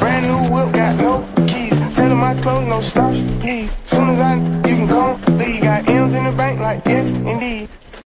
Brand new whip, got no keys. Tell them my clothes, no starch, please. Soon as you can come, leave. Got M's in the bank, like yes, indeed.